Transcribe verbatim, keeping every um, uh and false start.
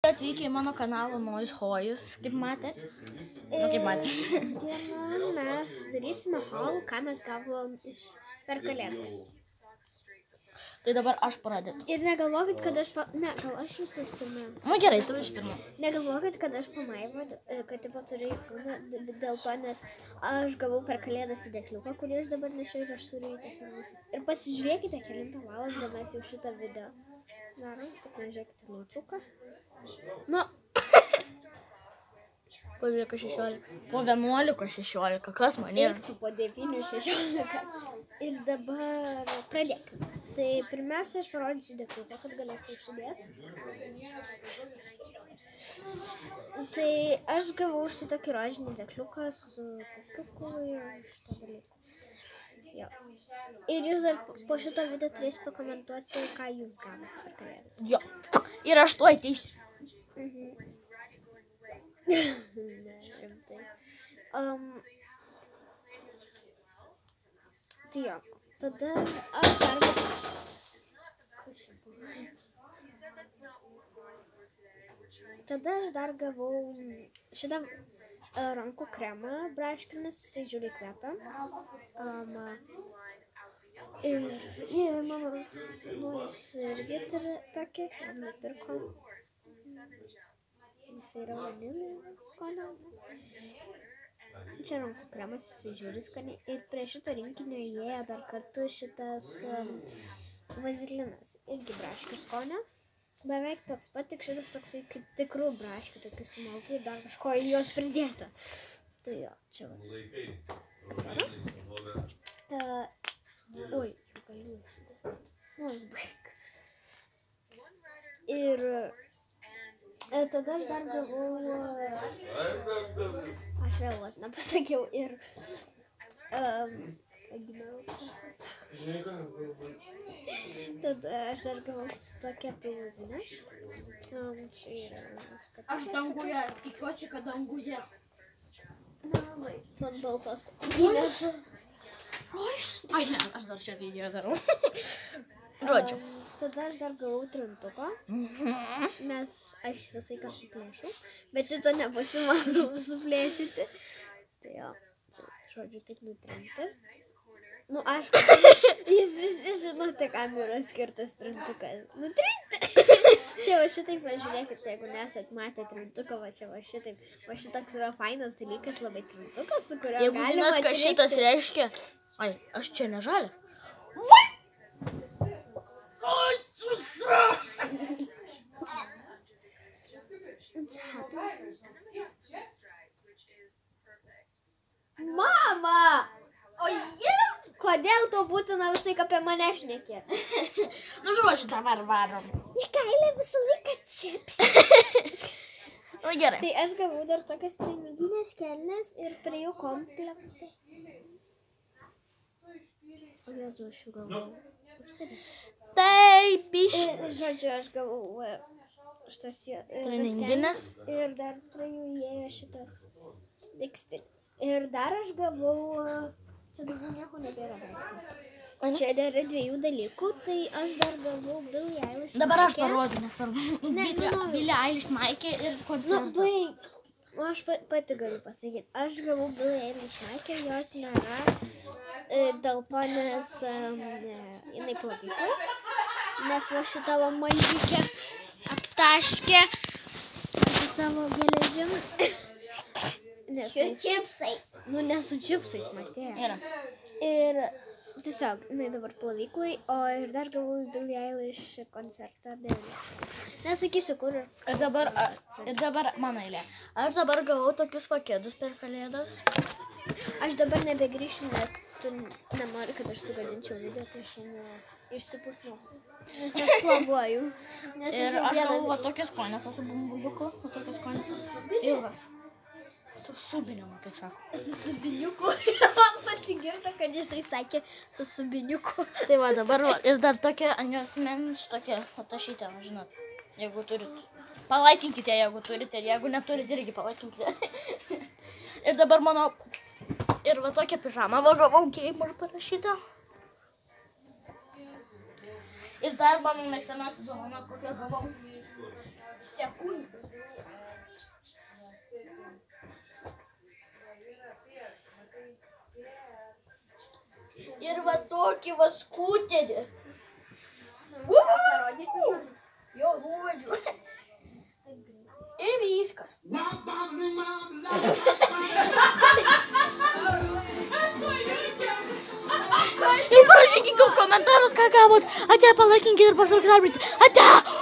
Sveiki atvykę į mano kanalą Noise Hojus, kaip matėt. Nu, kaip matėt. Dieną mes darysime haulų, ką mes gavom iš per kalėdas. Tai dabar aš pradedu. Ir negalvokit, kad aš... Pa... Ne, gal aš visas pirmas. Nu gerai, tu vis pirma. Negalvokit, kad aš pamaivo, kad tipo turiu iPhone, dėl to, nes aš gavau per kalėdas įdėkliuką, kurį aš dabar nešiau ir aš turiu įtęsiamas. Ir pasižiūrėkite, kelintą valandą mes jau šitą video darom. Tik nežiūrėkite nuotrauką. Nu. Po dvylika šešiolika. Po vienuolika šešiolika. Kas man yra? Eiktų po devynių šešiolika. Ir dabar pradėkime. Tai pirmiausia, aš parodysiu dėkliuką, kad galėčiau užsidėti. Tai aš gavau štai tokį rožinį dėkliuką su kukiuku ir šitą dalyką. Jo. Ir jūs dar po šito video turės pakomentuoti, ką jūs gavote per kalėdas. Jo. Ir aš tuoj ateisiu. Mhm. Ne, rimtai. Um, tai jo, tada aš dar tada aš dar gavau šitą uh, rankų kremą braškinis, jisai žiūri kvepia. Um, ir ir mano nulis irgi turi tokį, ir nupirko. Jisai yra vanilė skonio. Čia rankų kremas, jisai žiūri skaniai. Ir prie šito rinkinio įėjo dar kartu šitas um, vazilinas. Irgi braškių skonio. Beveik toks pat, tik šitas toksai kaip tikrų braškių, tokių sumaltų ir dar kažko į juos pridėta. Tai jo, čia va. Uh, oi, galiu. Nu, baig. Ir... E, tada aš dar gavau, aš vėl vos nepasakiau ir um, tada aš dar gavau tokią piluzinę. Um, čia yra... Aš danguje, tikiuosi, kad danguje. Na, vai, tu ant baltos kuprinės. Ai, ne, aš dar čia video darau. Žodžiu. Um, tada aš dar gavau trintuko, nes aš visai ką suplėšiau, bet šito nepasimanau suplėšyti. Tai jo, čia, žodžiu, taip nutrinti. Nu, aišku, jūs visi žinote, kam yra skirtas trintukas. Nutrinti! Čia va šitaip, pažiūrėkit, jeigu nesat matę trintuko, va čia va šitaip. Va šitoks yra fainas dalykas, labai trintukas, su kurio jeigu galima žinot, ką trinti. šitas reiškia... Ai, aš čia nežalės. Ai, susa! Mama! O jis! Kodėl tu būtina visai apie mane šnekėti? Nu, žodžiu, dabar varom. Mikailė visą laiką čiapsi. Nu, gerai. Tai aš gavau dar tokias treniginės kelnes ir prie jų komplektą. O Jezu, aš jų gavau. Taip, iš... Žodžiu, aš gavau šitas treninginės. Ir dar prie jų įėjo šitas vikstinis. Ir dar aš gavau... Čia daugiau nieko nebėra. Čia dar yra dviejų dalykų, tai aš dar gavau Billie Eilish Maikę. Dabar aš parodu, nesvarbu. Ne, nenoriu. Billie Eilish Maikę ir koncertą. Nu, baig. Nu, aš pati galiu pasakyti. Aš gavau Billie Eilish Maikę, jos nėra dėl to, nes um, jinai plovyklai. Nes va šitą va mažykę aptaškė su savo geležim. Su čipsais. Nu, ne su čipsais, matėjo. Yra. Ir tiesiog, jinai dabar plovyklai, o ir dar gavau Billie Eilish koncertą Billie. Nesakysiu, kur. Ir dabar, ir dabar mano eilė. Aš dabar gavau tokius pakėdus per kalėdas. Aš dabar nebegrįšiu, nes tu nenori, kad aš sugadinčiau video, tai šiandien išsipusnosiu. Nes aš slavuoju. Ir aš gavau tokias konės su bumbuliuku, o tokias konės ilgas. Su subiniuku, tai sako. Su subiniuku. Man pasigirdo, kad jisai sakė su subiniuku. Tai va, dabar va, ir dar tokia ant jos mens tokia atašytė, žinot. Jeigu turit, palaikinkite, jeigu turite, ir jeigu neturite, irgi palaikinkite. Ir dabar mano, ir va tokia pižama, va gavau gamer parašytą. Ir dar mano mėgstamiausia dovana, kokią gavau. sekundžių. Ir va tokį va skuterį. Parodyti žodį. Jo, žodžiu. Ir viskas. Ir parašykite komentarus, ką gavot. Ate, palaikinkite ir pasakykite. Ate!